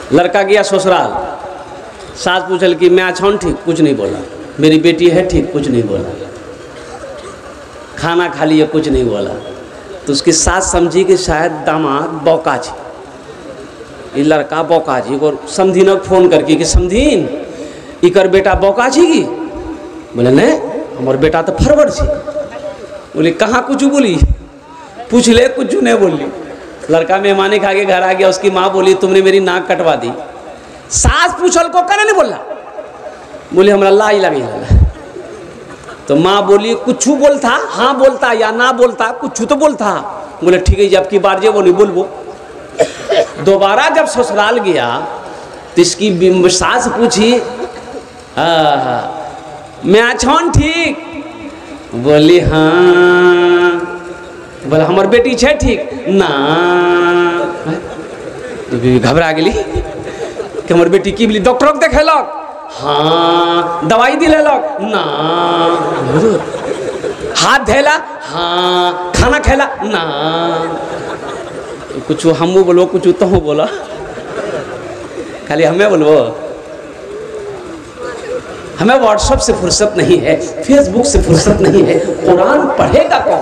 लड़का गया ससुराल, सास पूछल कि मैं अच्छा हूँ, ठीक, कुछ नहीं बोला। मेरी बेटी है, ठीक, कुछ नहीं बोला। खाना खा लिया, कुछ नहीं बोला। तो उसकी सास समझी कि शायद दामाद बौका छी, ये लड़का बौका छी। और समधीन फोन करके कि समधीन इकर बेटा बौका छी की? बोले नहीं, हमार बेटा तो फरवर छी। बोली कहाँ कुछ बोली? पूछ ले, कुछ नहीं बोली। लड़का मेहमानी खा के घर आ गया, उसकी माँ बोली तुमने मेरी नाक कटवा दी। सास पूछल को करे नहीं बोला, बोली हमरा ला ही लगी। तो माँ बोली कुछ बोलता, हाँ बोलता या ना बोलता, कुछ तो बोलता। बोले ठीक है, जब की बार जे बोली बोलबो। दोबारा जब ससुराल गया तो इसकी सास पूछी, मैं अच्छा हूँ, ठीक? बोली हाँ। बोला हमार बेटी छे, ठीक ना? तो घबरा गई कि हमार बेटी की बोली डॉक्टर को देखेलक, हाँ। दवाई दिलेलक, ना। हाथ धैला, हाँ। खाना खेला, ना। कुछ हमू बोलो, कुछ तो हो बोला, खाली हमें बोलो। हमें व्हाट्सएप से फुर्सत नहीं है, फेसबुक से फुर्सत नहीं है। कुरान पढ़ेगा कौन?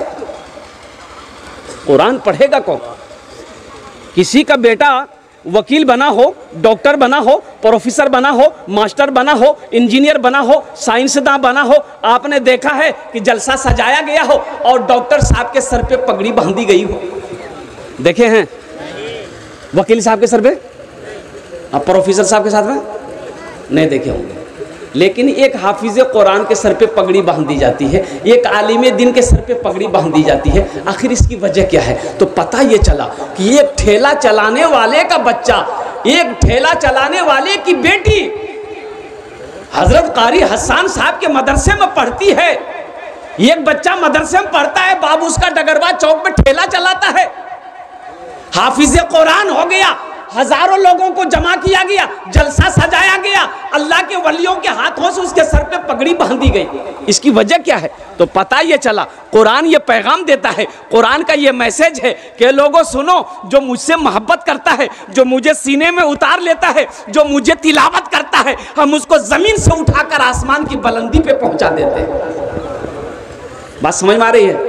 कुरान पढ़ेगा कौन? किसी का बेटा वकील बना हो, डॉक्टर बना हो, प्रोफेसर बना हो, मास्टर बना हो, इंजीनियर बना हो, साइंसदान बना हो, आपने देखा है कि जलसा सजाया गया हो और डॉक्टर साहब के सर पे पगड़ी बांधी गई हो? देखे हैं वकील साहब के सर पे? अब प्रोफेसर साहब के साथ में नहीं देखे होंगे। लेकिन एक हाफिज कुरान के सर पे पगड़ी बांध दी जाती है, एक आलिम दिन के सर पे पगड़ी बांध दी जाती है। आखिर इसकी वजह क्या है? तो पता ये चला कि एक ठेला चलाने वाले का बच्चा, एक ठेला चलाने वाले की बेटी हजरत कारी हसन साहब के मदरसे में पढ़ती है। एक बच्चा मदरसे में पढ़ता है, बाबू उसका डगरवा चौक में ठेला चलाता है। हाफिज कुरान हो गया, हजारों लोगों को जमा किया गया, जलसा सजाया गया, अल्लाह के वलियों के हाथों से उसके सर पे पगड़ी बांधी गई। इसकी वजह क्या है? तो पता ये चला, कुरान ये पैगाम देता है, कुरान का ये मैसेज है कि लोगों सुनो, जो मुझसे मोहब्बत करता है, जो मुझे सीने में उतार लेता है, जो मुझे तिलावत करता है, हम उसको जमीन से उठाकर आसमान की बुलंदी पे पहुंचा देते हैं। बात समझ में आ रही है?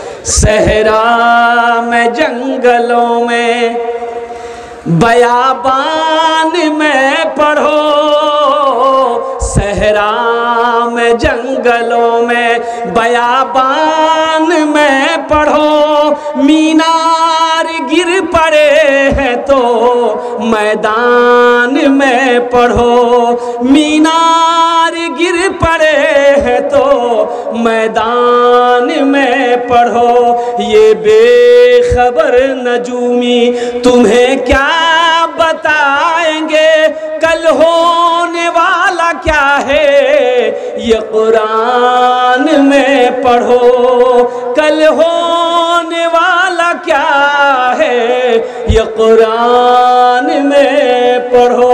सहरा में, जंगलों में, बयाबान में पढ़ो, सहरा में, जंगलों में, बयाबान में पढ़ो। मीनार गिर पड़े हैं तो मैदान में पढ़ो, मीनार गिर पड़े हैं तो मैदान में पढ़ो। ये बेखबर नजूमी तुम्हें क्या बताएंगे, कल होने वाला क्या है ये कुरान में पढ़ो, कल होने वाला क्या है ये कुरान में पढ़ो।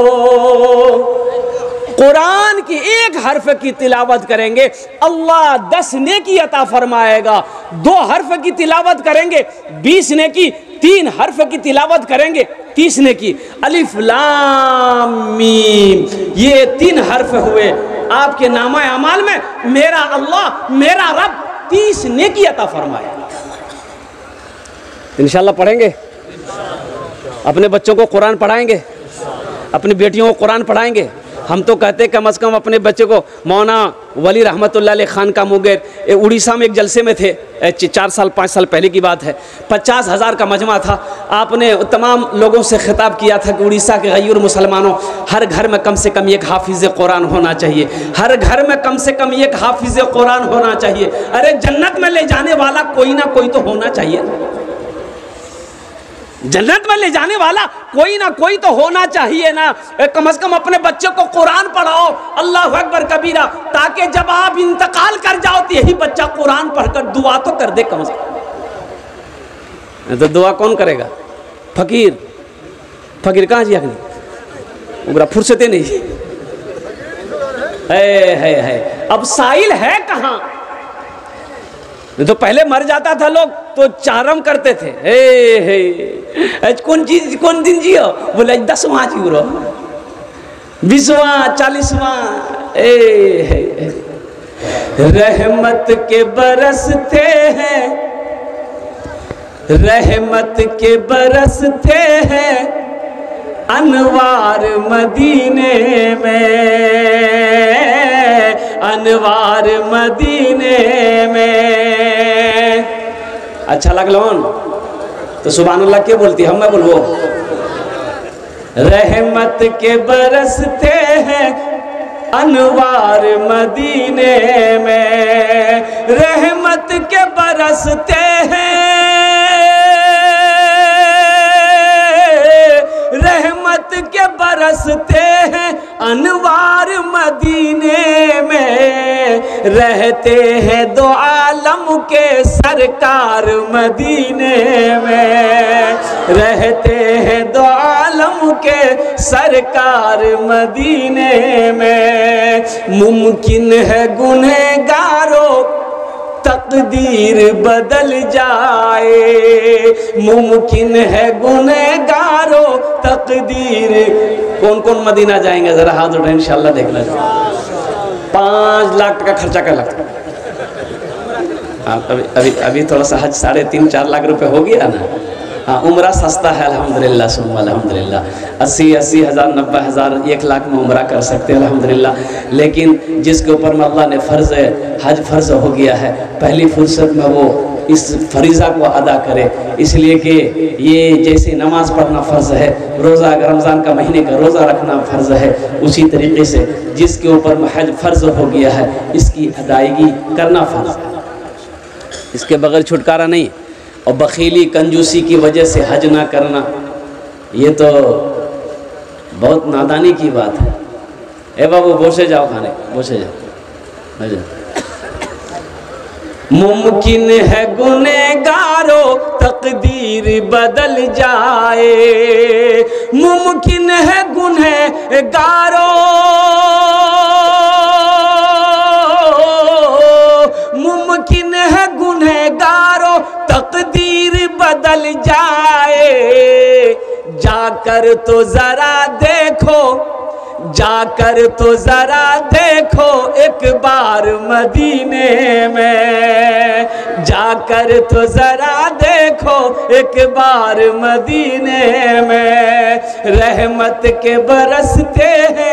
कुरान की एक हर्फ की तिलावत करेंगे, अल्लाह 10 नेकी अता फरमाएगा। 2 हर्फ की तिलावत करेंगे 20 नेकी, 3 हर्फ की तिलावत करेंगे 30 नेकी। अलिफ लाम मीम, ये 3 हर्फ हुए आपके नामा अमाल में। मेरा अल्लाह, मेरा रब 30 नेकी अता फरमाएगा। इंशाल्लाह पढ़ेंगे, अपने बच्चों को कुरान पढ़ाएंगे, अपनी बेटियों को कुरान पढ़ाएंगे। हम तो कहते हैं कम से कम अपने बच्चे को, मौना वली रहमतुल्लाह अलैह खान का मुगैर उड़ीसा में एक जलसे में थे, 4 साल 5 साल पहले की बात है। 50,000 का मजमा था। आपने तमाम लोगों से खिताब किया था कि उड़ीसा के गैर मुसलमानों, हर घर में कम से कम एक हाफिज कुरान होना चाहिए, हर घर में कम से कम एक हाफिज कुरान होना चाहिए। अरे जन्नत में ले जाने वाला कोई ना कोई तो होना चाहिए, जन्नत में ले जाने वाला कोई ना कोई तो होना चाहिए ना। कम से कम अपने बच्चे को कुरान पढ़ाओ, अल्लाह अकबर कबीरा, ताकि जब आप इंतकाल कर जाओ तो यही बच्चा कुरान पढ़कर दुआ तो कर दे कम से कम। तो दुआ कौन करेगा? फकीर, फकीर कहाँ जी अगली उगरा फुर्सते नहीं है। अब साइल है कहाँ? तो पहले मर जाता था लोग तो चारम करते थे, हे कौन चीज कौन दिन जियो, बोले 10वां जी रहो, 20वां 40वां। रहमत के बरसते हैं, रहमत के बरसते हैं अनवार मदीने में, अनवार मदीने में। अच्छा लगलो तो सुभान अल्लाह क्या बोलती हम मैं बोलबो। रहमत के बरसते हैं अनवार मदीने में, रहमत के बरसते हैं, रहमत के बरसते हैं अनवार मदीने में, रहते हैं दो आलम के सरकार मदीने में, रहते हैं दो आलम के सरकार मदीने में। मुमकिन है गुनहगारों तकदीर बदल जाए, मुमकिन है गुनहगारों तकदीर। कौन कौन मदीना जाएंगे जरा हाथ उठाए, इंशाल्लाह देखना चाहिए। 5 लाख का खर्चा कर लगता। हाँ अभी थोड़ा सा हज 3.5-4 लाख रुपए हो गया ना। हाँ उम्रा सस्ता है अल्हम्दुलिल्लाह सुम्मा अल्हम्दुलिल्लाह। 80 हज़ार 90 हज़ार 1 लाख में उम्रा कर सकते हैं अल्हम्दुलिल्लाह। लेकिन जिसके ऊपर में अल्लाह ने फ़र्ज़ हज फ़र्ज़ हो गया है, पहली फुर्सत में वो इस फरीज़ा को अदा करे। इसलिए कि ये जैसे नमाज़ पढ़ना फ़र्ज़ है, रोज़ा रमज़ान का महीने का रोज़ा रखना फ़र्ज़ है, उसी तरीके से जिसके ऊपर में हज फ़र्ज़ हो गया है इसकी अदायगी करना फ़र्ज़ है, इसके बगैर छुटकारा नहीं। और बखीली कंजूसी की वजह से हज ना करना ये तो बहुत नादानी की बात है। ए बाबू बोसे जाओ खाने, बोसे जाओ। मुमकिन है गुनहगारों तकदीर बदल जाए, मुमकिन है गुनहगारों, मुमकिन है गुनहगारों तकदीर बदल जाए। जाकर तो जरा देखो, जाकर तो जरा देखो एक बार मदीने में, जाकर तो जरा देखो एक बार मदीने में। रहमत के बरसते हैं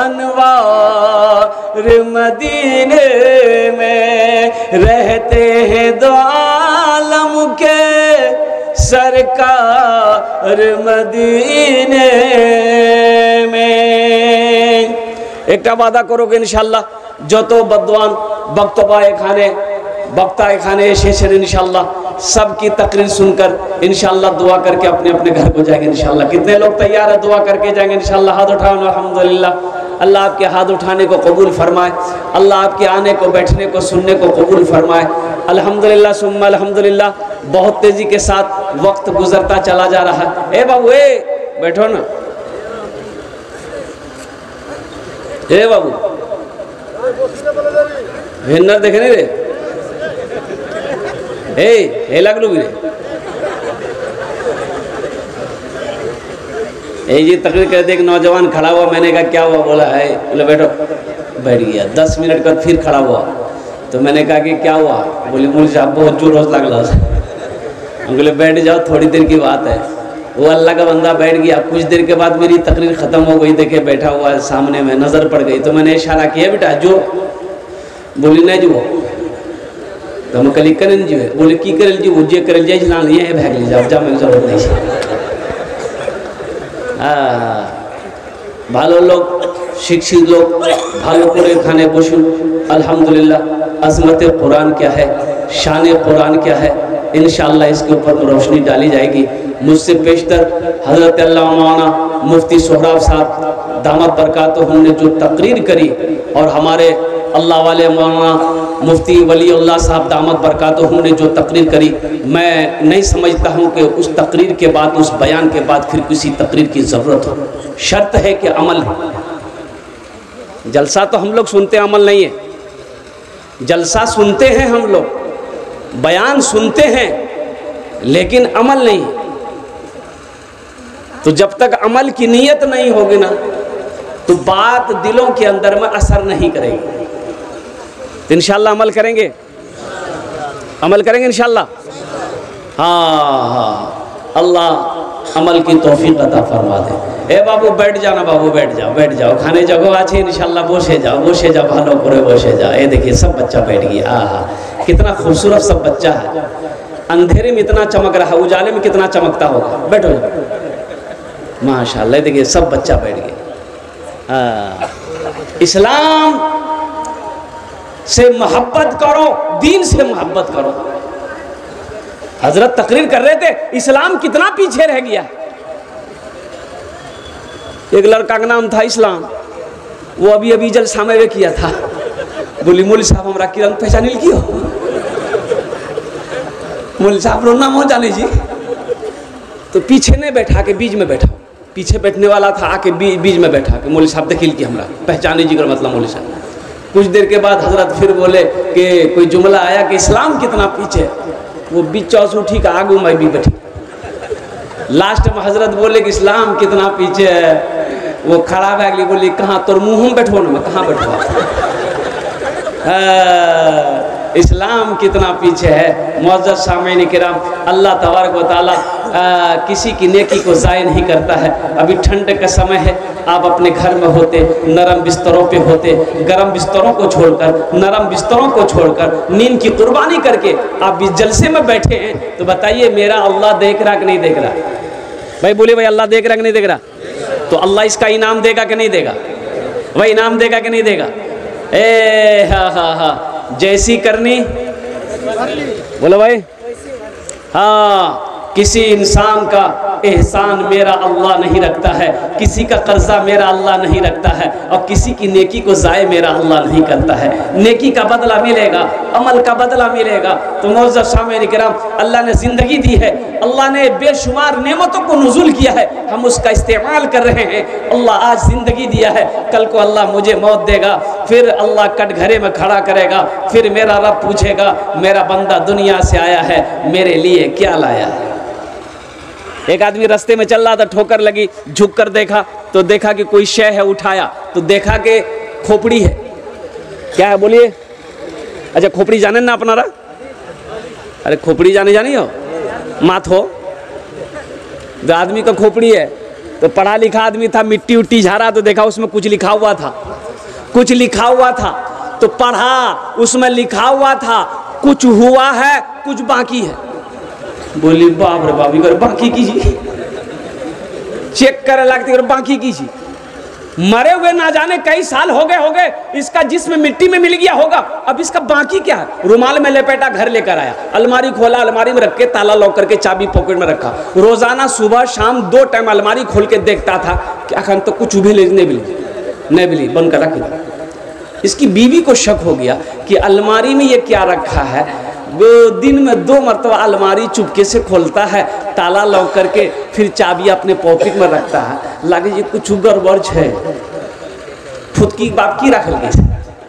अनवार मदीने में, रहते हैं दो आलम के सरकार मदीने में। एक वादा करोगे इंशाल्लाह जो तो बदवान बख्तबाए खाने बख्ताए खाने शेषर इंशाल्लाह सबकी तकरीर सुनकर इंशाल्लाह दुआ करके अपने अपने घर को जाएंगे इंशाल्लाह। कितने लोग तैयार है दुआ करके जाएंगे इंशाल्लाह? हाथ उठाओ अल्हम्दुलिल्लाह। अल्लाह आपके हाथ उठाने को कबूल फरमाए, अल्लाह आपके आने को बैठने को सुनने को कबूल फरमाए। अल्हम्दुलिल्लाह सुम्मा अल्हम्दुलिल्लाह। बहुत तेज़ी के साथ वक्त गुजरता चला जा रहा है। ए बाबू ए बैठो ना, ए बाबू विनर देखने रे, ए लगलू भी रे, ये तकरीर कर दे एक नौजवान खड़ा हुआ, मैंने कहा क्या हुआ? बोला है, बोले बैठो, बैठ गया। 10 मिनट बाद फिर खड़ा हुआ तो मैंने कहा कि क्या हुआ? बोले मुझे साहब बहुत जोर रोज लगला। बोले बैठ जाओ थोड़ी देर की बात है। वो अल्लाह का बंदा बैठ गया। कुछ देर के बाद मेरी तकरीर ख़त्म हो गई, देखे बैठा हुआ है सामने में, नज़र पड़ गई तो मैंने इशारा किया बेटा जो। बोली नहीं जो तो मैं कल करल जी, बोले की करल जी? वो जे करल जाए ना लिए भाग ली जाओ, जा मैं जरूरत नहीं। ভালো লোক শিক্ষিত লোক ভালো করে এখানে বসুন। अल्हम्दुलिल्लाह अज़मत कुरान क्या है, शान कुरान क्या है, इंशाअल्लाह इसके ऊपर रोशनी डाली जाएगी। मुझसे पेशतर हज़रत अल्लामा मौलाना मुफ्ती सोहराब साहब दामत बरकातुहुम ने जो तकरीर करी और हमारे अल्लाह वाले मौलाना मुफ्ती वलीउल्लाह साहब दामत बरकातुहुम ने जो तकरीर करी, मैं नहीं समझता हूँ कि उस तकरीर के बाद, उस बयान के बाद फिर किसी तकरीर की ज़रूरत हो। शर्त है कि अमल है। जलसा तो हम लोग सुनते, अमल नहीं है। जलसा सुनते हैं हम लोग बयान सुनते हैं लेकिन अमल नहीं। तो जब तक अमल की नीयत नहीं होगी ना तो बात दिलों के अंदर में असर नहीं करेगी। तो इंशाल्लाह अमल करेंगे, अमल करेंगे इंशाल्लाह। हाँ, अल्लाह अमल की तौफीक अता फरमा दे। ए बाबू बैठ जाना, बाबू बैठ जाओ, बैठ जाओ, खाने जगह आछे इंशाल्लाह, बसे जाओ भालो करे बसे जाओ। ये देखिए सब बच्चा बैठ गया। आहा, कितना खूबसूरत सब बच्चा है। अंधेरे में इतना चमक रहा है, उजाले में कितना चमकता होगा। बैठो माशाल्लाह, देखिए सब बच्चा बैठ गया। इस्लाम से मोहब्बत करो, दीन से मोहब्बत करो। हजरत तकरीर कर रहे थे, इस्लाम कितना पीछे रह गया। एक लड़का का नाम था इस्लाम, वो अभी जलसा में किया था। बोली मौलवी साहब हमरा किरण पहचानी क्यों? मौलवी साहब रो नाम हो जाने जी। तो पीछे नहीं बैठा के बीच में बैठा, पीछे बैठने वाला था आके बीच में बैठा के मौलवी साहब देखिल की हमरा पहचाने जी कर मतलब मौलवी साहब। कुछ देर के बाद हजरत फिर बोले कि कोई जुमला आया कि इस्लाम कितना पीछे। वो बीच चौस उठी का आगू मैं भी बैठी। लास्ट में हजरत बोले कि इस्लाम कितना पीछे है। वो खड़ा भै गई, बोली कहाँ तोर मुँह में बैठो ना, मैं कहाँ बैठो। इस्लाम कितना पीछे है। मुअज़्ज़ज़ सामईन किराम, अल्लाह तबारक व तआला किसी की नेकी को ज़ाय नहीं करता है। अभी ठंड का समय है, आप अपने घर में होते, नरम बिस्तरों पे होते, गरम बिस्तरों को छोड़कर, नरम बिस्तरों को छोड़कर, नींद की कुर्बानी करके आप इस जलसे में बैठे हैं, तो बताइए मेरा अल्लाह देख रहा कि नहीं देख रहा? भाई बोले भाई अल्लाह देख रहा कि नहीं देख रहा? तो अल्लाह इसका इनाम देगा कि नहीं देगा? भाई इनाम देगा कि नहीं देगा? हाँ, जैसी करनी बोलो भाई। हाँ, किसी इंसान का एहसान मेरा अल्लाह नहीं रखता है, किसी का कर्जा मेरा अल्लाह नहीं रखता है, और किसी की नेकी को ज़ाय मेरा अल्लाह नहीं करता है। नेकी का बदला मिलेगा, अमल का बदला मिलेगा। तो मुअज़्ज़ज़ सामईन किराम, अल्लाह ने ज़िंदगी दी है, अल्लाह ने बेशुमार नेमतों को नुज़ूल किया है, हम उसका इस्तेमाल कर रहे हैं। अल्लाह आज ज़िंदगी दिया है, कल को अल्लाह मुझे मौत देगा, फिर अल्लाह कटघरे में खड़ा करेगा, फिर मेरा रब पूछेगा मेरा बंदा दुनिया से आया है, मेरे लिए क्या लाया है। एक आदमी रास्ते में चल रहा था, ठोकर लगी, झुक कर देखा तो देखा कि कोई शय है, उठाया तो देखा कि खोपड़ी है। क्या है बोलिए? अच्छा खोपड़ी जाने ना अपनारा? अरे खोपड़ी जाने हो मात हो। जो आदमी का खोपड़ी है तो पढ़ा लिखा आदमी था, मिट्टी उट्टी झाड़ा तो देखा उसमें कुछ लिखा हुआ था, कुछ लिखा हुआ था तो पढ़ा, उसमें लिखा हुआ था कुछ हुआ है कुछ बाकी है। बोली बाप रे बाप, इधर बाकी कीजिए, चेक करे लगती है बाकी कीजिए। मरे हुए ना जाने कई साल हो गए, इसका जिस्म मिट्टी में मिल गया होगा, अब इसका बाकी क्या है? रुमाल में लपेटा घर लेकर आया, अलमारी खोला, अलमारी में रख के ताला लॉक करके चाबी पॉकेट में रखा। रोजाना सुबह शाम 2 टाइम अलमारी खोल के देखता था, क्या खान तो कुछ भी नहीं मिली, बंद कर रखी। इसकी बीवी को शक हो गया कि अलमारी में ये क्या रखा है। वो दिन में 2 मरतबा अलमारी चुपके से खोलता है, ताला लॉक करके, फिर चाबी अपने पॉकेट में रखता है। लगे ये कुछ गड़बड़ है, फुदकी बाप की रख ली।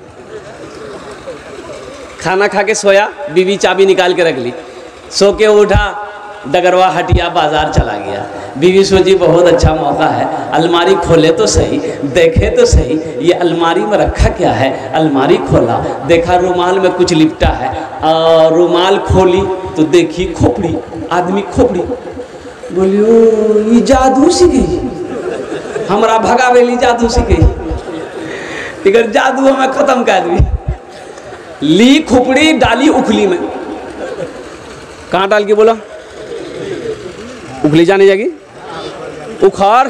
खाना खा के सोया, बीवी चाबी निकाल के रख ली, सो के उठा, डगरवा हटिया बाजार चला गया। बीवी सोची बहुत अच्छा मौका है, अलमारी खोले तो सही, देखे तो सही ये अलमारी में रखा क्या है। अलमारी खोला, देखा रुमाल में कुछ लिपटा है, और रुमाल खोली तो देखी खोपड़ी, आदमी खोपड़ी। बोली ओ ये जादू सीख गई, हमारा भगावेली जादू सीख गई। इधर जादू हमें खत्म कर दी। ली खोपड़ी डाली उखली में, कहाँ डाल के बोला? उखली जाने जाएगी, उखाड़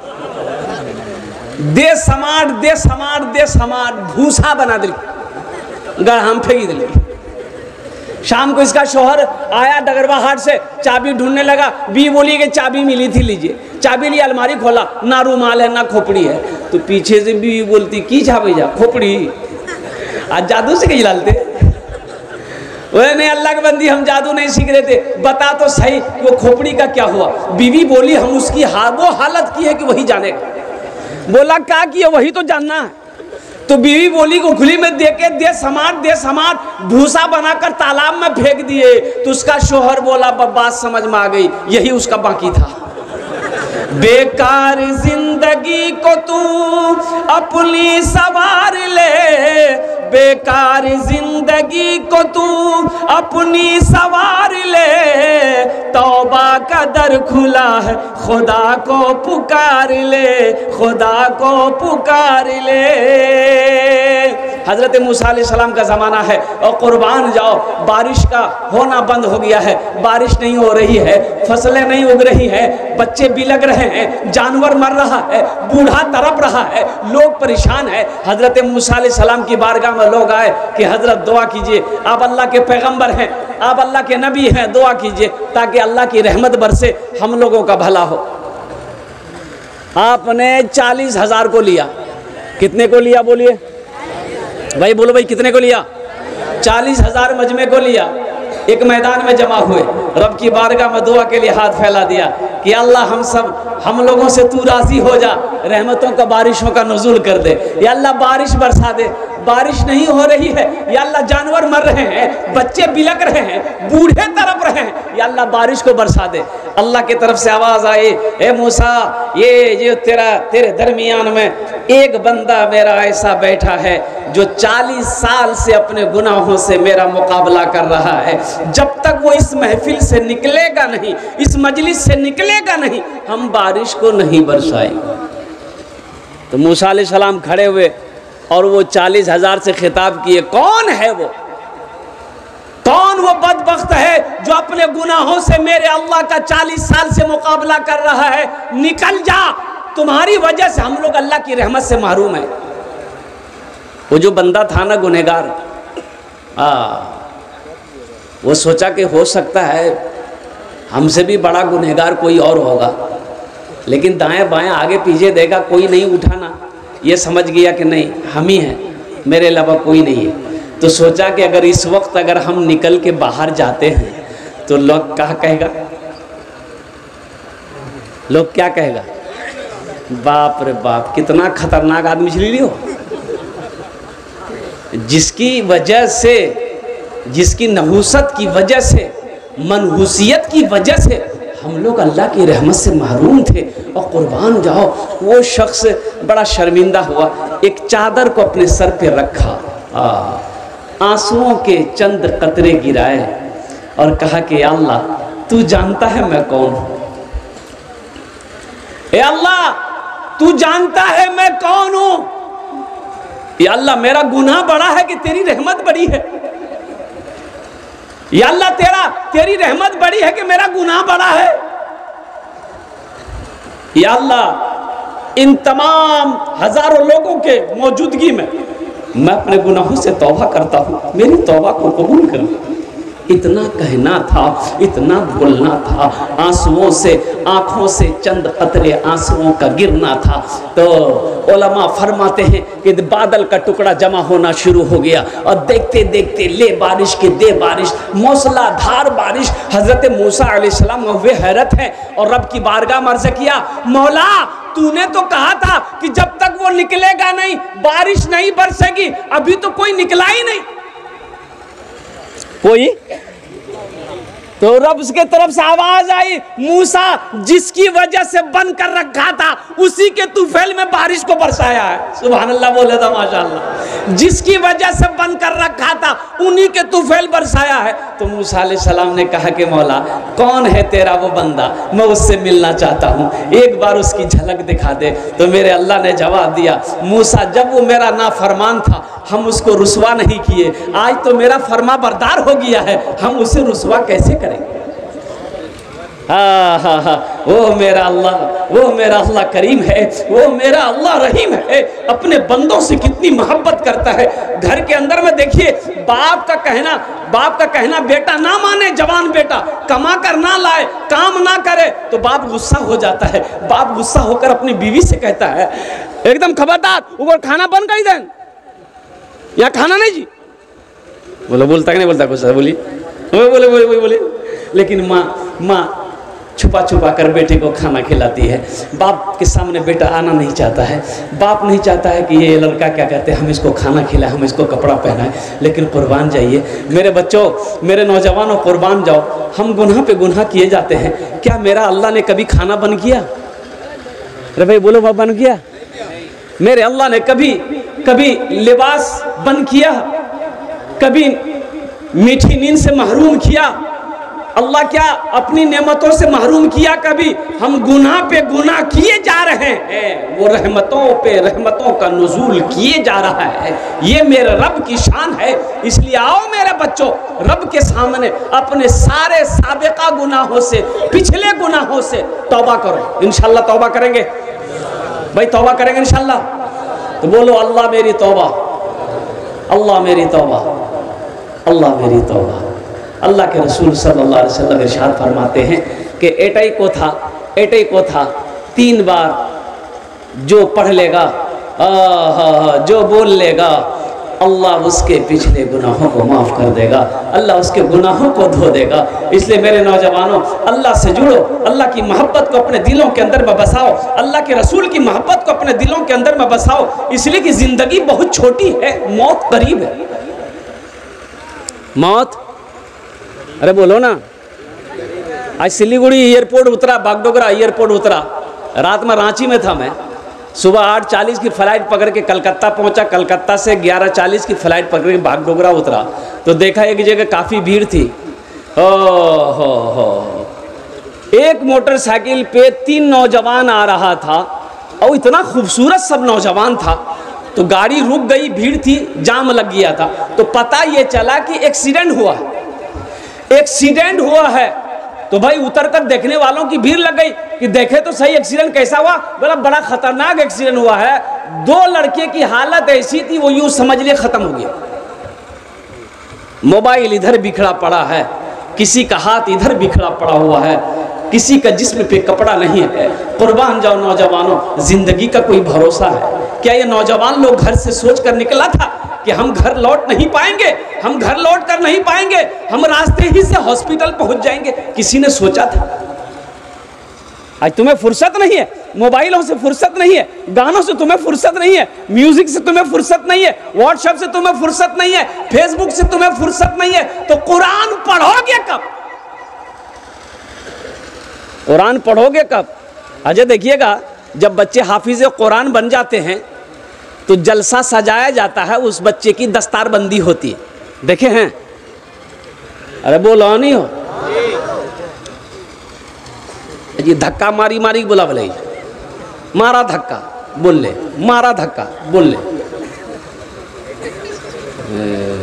दे समार भूसा बना दिल, गढ़ाम फेंकी दिल। शाम को इसका शौहर आया डगरवा हाट से, चाबी ढूंढने लगा, बी बोली कि चाबी मिली थी, लीजिए। चाबी ली, अलमारी खोला, ना रुमाल है ना खोपड़ी है। तो पीछे से भी बोलती की जा भैया खोपड़ी, आज जादू से कहीं डालते। वह नहीं अल्लाह के बंदी, हम जादू नहीं सीख रहे थे, बता तो सही वो खोपड़ी का क्या हुआ। बीवी बोली हम उसकी वो हालत की है कि वही जानेगा। बोला क्या किया, वही तो जानना है। तो बीवी बोली को खुली में दे के दे समार भूसा बनाकर तालाब में फेंक दिए। तो उसका शोहर बोला बात समझ में आ गई, यही उसका बाकी था। बेकार जिंदगी को तू अपनी सवार ले, बेकार जिंदगी को तू अपनी सवार ले, तौबा का दर खुला है खुदा को पुकार ले, खुदा को पुकार ले। हजरत मूसा अलैहिस्सलाम का ज़माना है और कुर्बान जाओ, बारिश का होना बंद हो गया है, बारिश नहीं हो रही है, फसलें नहीं उग रही हैं, बच्चे बिलग रहे हैं, जानवर मर रहा है, बूढ़ा तड़प रहा है, लोग परेशान है। हजरत मूसा अलैहिस्सलाम की बारगाह में लोग आए कि हजरत दुआ कीजिए, आप अल्लाह के पैगंबर हैं, आप अल्लाह के नबी हैं, दुआ कीजिए ताकि अल्लाह की रहमत बरसे, हम लोगों का भला हो। आपने 40,000 को लिया। कितने को लिया बोलिए भाई, बोलो भाई कितने को लिया? 40,000 मजमे को लिया। एक मैदान में जमा हुए, रब की बारगाह में दुआ के लिए हाथ फैला दिया कि अल्लाह हम लोगों से तू राजी हो जा, रहमतों का बारिशों का नुज़ूल कर दे, या अल्लाह बारिश बरसा दे। बारिश नहीं हो रही है, या अल्लाह जानवर मर रहे हैं, बच्चे बिलक रहे हैं, बूढ़े तड़प रहे हैं, या अल्लाह बारिश को बरसा दे। अल्लाह की तरफ से आवाज़ आई, ए मूसा, ये जो तेरे दरमियान में एक बंदा मेरा ऐसा बैठा है जो 40 साल से अपने गुनाहों से मेरा मुकाबला कर रहा है, जब तक वो इस महफिल से निकलेगा नहीं, इस मजलिस से निकलेगा नहीं, हम बारिश को नहीं बरसाएंगे। तो मूसा अलैहिस्सलाम खड़े हुए और वो 40,000 से खिताब किए, कौन है वो? कौन वो बदबख्त है जो अपने गुनाहों से मेरे अल्लाह का 40 साल से मुकाबला कर रहा है? निकल जा, तुम्हारी वजह से हम लोग अल्लाह की रहमत से महरूम हैं। वो जो बंदा था ना गुनहगार, वो सोचा कि हो सकता है हमसे भी बड़ा गुनहगार कोई और होगा, लेकिन दाएं बाएं आगे पीछे देखा कोई नहीं उठाना, ये समझ गया कि नहीं हम ही हैं, मेरे अलावा कोई नहीं है। तो सोचा कि अगर इस वक्त अगर हम निकल के बाहर जाते हैं तो लोग क्या कहेगा, लोग क्या कहेगा? बाप रे बाप, कितना खतरनाक आदमी चली हो, जिसकी वजह से, जिसकी नहुसत की वजह से, मनहूसियत की वजह से हम लोग अल्लाह की रहमत से महरूम थे। और कुर्बान जाओ, वो शख्स बड़ा शर्मिंदा हुआ, एक चादर को अपने सर पे रखा, आंसुओं के चंद कतरे गिराए और कहा कि अल्लाह तू जानता है मैं कौन हूँ, ए अल्लाह तू जानता है मैं कौन हूँ। या अल्लाह मेरा गुनाह बड़ा है कि तेरी रहमत बड़ी है? या अल्लाह तेरी रहमत बड़ी है कि मेरा गुनाह बड़ा है? या अल्लाह इन तमाम हजारों लोगों के मौजूदगी में मैं अपने गुनाहों से तौबा करता हूँ, मेरी तौबा को कबूल कर। इतना कहना था, इतना बोलना था, आंसुओं से, आंखों से चंद कतरे आंसुओं का गिरना था। तो उलमा फरमाते हैं कि बादल का टुकड़ा जमा होना शुरू हो गया और देखते देखते ले बारिश के दे बारिश, मौसलाधार बारिश। हजरत मूसा अलैहिस्सलाम वे हैरत है और रब की बारगाह में अर्ज़ किया, मौला तूने तो कहा था कि जब तक वो निकलेगा नहीं बारिश नहीं बरसेगी, अभी तो कोई निकला ही नहीं कोई। तो रब उसके तरफ से आवाज आई, मूसा जिसकी वजह से बंद कर रखा था उसी के तूफैल में बारिश को बरसाया है। सुभान अल्लाह बोले था माशाअल्लाह। जिसकी वजह से बंद कर रखा था उन्हीं के तूफैल बरसाया है। तो मूसा अलैहिस्सलाम ने कहा कि मौला कौन है तेरा वो बंदा, मैं उससे मिलना चाहता हूँ, एक बार उसकी झलक दिखा दे। तो मेरे अल्लाह ने जवाब दिया, मूसा जब वो मेरा नाफरमान था हम उसको रुसवा नहीं किए, आज तो मेरा फरमा बरदार हो गया है, हम उसे रुसवा कैसे करेंगे? वो मेरा अल्लाह करीम है, वो मेरा अल्लाह रहीम है, अपने बंदों से कितनी मोहब्बत करता है। घर के अंदर में देखिए बाप का कहना बेटा ना माने, जवान बेटा कमा कर ना लाए, काम ना करे तो बाप गुस्सा हो जाता है। बाप गुस्सा होकर अपनी बीवी से कहता है, एकदम खबरदार ऊपर खाना बंद कर दें, यहाँ खाना नहीं जी। बोलता कि नहीं बोलता? गुस्सा बोली बोले। लेकिन माँ छुपा छुपा कर बेटे को खाना खिलाती है। बाप के सामने बेटा आना नहीं चाहता है, बाप नहीं चाहता है कि ये लड़का क्या कहते हैं हम इसको खाना खिलाएं, हम इसको कपड़ा पहनाएं। लेकिन कुर्बान जाइए मेरे बच्चों, मेरे नौजवानों, कुर्बान जाओ। हम गुनाह पे गुनाह किए जाते हैं। क्या मेरा अल्लाह ने कभी खाना बंद किया? अरे भाई बोलो, वह बंद किया? मेरे अल्लाह ने कभी लिबास बंद किया? कभी मीठी नींद से महरूम किया? अल्लाह क्या अपनी नेमतों से महरूम किया कभी? हम गुनाह पे गुनाह किए जा रहे हैं, वो रहमतों पे रहमतों का नुज़ूल किए जा रहा है। ये मेरे रब की शान है। इसलिए आओ मेरे बच्चों, रब के सामने अपने सारे साबिका गुनाहों से, पिछले गुनाहों से तौबा करो। इंशाल्लाह तौबा करेंगे भाई, तौबा करेंगे इंशाल्लाह। तो बोलो अल्लाह मेरी तौबा, अल्लाह मेरी तौबा, अल्लाह मेरी तौबा। अल्लाह के रसूल सल्लल्लाहु अलैहि वसल्लम इरशाद फरमाते हैं कि एटई को था 3 बार जो पढ़ लेगा, जो बोल लेगा, अल्लाह उसके पिछले गुनाहों को माफ़ कर देगा, अल्लाह उसके गुनाहों को धो देगा। इसलिए मेरे नौजवानों, अल्लाह से जुड़ो, अल्लाह की मोहब्बत को अपने दिलों के अंदर में बसाओ, अल्लाह के रसूल की मोहब्बत को अपने दिलों के अंदर में बसाओ। इसलिए कि ज़िंदगी बहुत छोटी है, मौत करीब है। मौत, अरे बोलो ना। आज सिलीगुड़ी एयरपोर्ट उतरा, बागडोगरा एयरपोर्ट उतरा, रात में रांची में था मैं। सुबह 8:40 की फ़्लाइट पकड़ के कलकत्ता पहुंचा, कलकत्ता से 11:40 की फ़्लाइट पकड़ के बागडोगरा उतरा तो देखा एक जगह काफ़ी भीड़ थी। हो एक मोटरसाइकिल पे 3 नौजवान आ रहा था और इतना खूबसूरत सब नौजवान था। तो गाड़ी रुक गई, भीड़ थी, जाम लग गया था। तो पता ये चला कि एक्सीडेंट हुआ है, एक्सीडेंट हुआ है। तो भाई उतर कर देखने वालों की भीड़ लग गई कि देखे तो सही एक्सीडेंट कैसा हुआ। बोला बड़ा खतरनाक एक्सीडेंट हुआ है, 2 लड़के की हालत ऐसी थी वो यूं समझ लिए खत्म हो गया। मोबाइल इधर बिखरा पड़ा है, किसी का हाथ इधर बिखरा पड़ा हुआ है, किसी का जिस्म पे कपड़ा नहीं है। कुर्बान जाओ नौजवानों, जिंदगी का कोई भरोसा है क्या? ये नौजवान लोग घर से सोच कर निकला था कि हम घर लौट नहीं पाएंगे, हम घर लौट कर नहीं पाएंगे, हम रास्ते ही से हॉस्पिटल पहुंच जाएंगे? किसी ने सोचा था? आज तुम्हें फुर्सत नहीं है, मोबाइलों से फुर्सत नहीं है, गानों से तुम्हें फुर्सत नहीं है, म्यूजिक से तुम्हें फुर्सत नहीं है, व्हाट्सएप से तुम्हें फुर्सत नहीं है, फेसबुक से तुम्हें फुर्सत नहीं है, तो कुरान पढ़ोगे कब? कुरान पढ़ोगे कब? अजय देखिएगा, जब बच्चे हाफिज कुरान बन जाते हैं तो जलसा सजाया जाता है, उस बच्चे की दस्तारबंदी होती है। देखे हैं? अरे बोलो नहीं हो जी, धक्का मारी मारी बोला बोले, मारा धक्का बोल ले, मारा धक्का बोल ले।